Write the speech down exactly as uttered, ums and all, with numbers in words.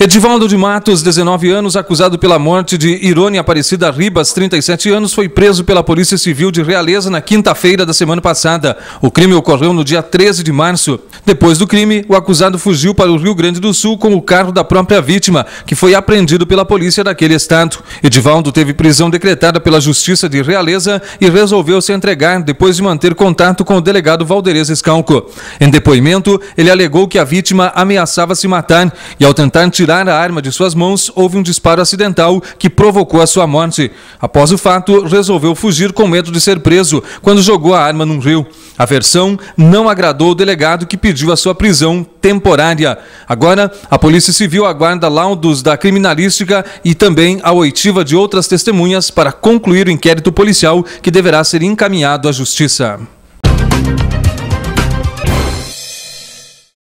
Edivaldo de Matos, dezenove anos, acusado pela morte de Irone Aparecida Ribas, trinta e sete anos, foi preso pela Polícia Civil de Realeza na quinta-feira da semana passada. O crime ocorreu no dia treze de março. Depois do crime, o acusado fugiu para o Rio Grande do Sul com o carro da própria vítima, que foi apreendido pela polícia daquele estado. Edivaldo teve prisão decretada pela Justiça de Realeza e resolveu se entregar depois de manter contato com o delegado Valderez Escalco. Em depoimento, ele alegou que a vítima ameaçava se matar e, ao tentar tirar a arma de suas mãos, houve um disparo acidental que provocou a sua morte. Após o fato, resolveu fugir com medo de ser preso quando jogou a arma num rio. A versão não agradou o delegado, que pediu a sua prisão temporária. Agora, a Polícia Civil aguarda laudos da criminalística e também a oitiva de outras testemunhas para concluir o inquérito policial, que deverá ser encaminhado à Justiça.